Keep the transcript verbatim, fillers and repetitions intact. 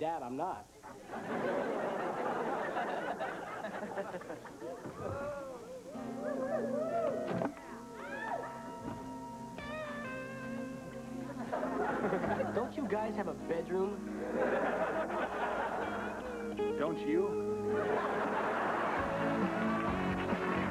Dad, I'm not. Don't you guys have a bedroom? Don't you?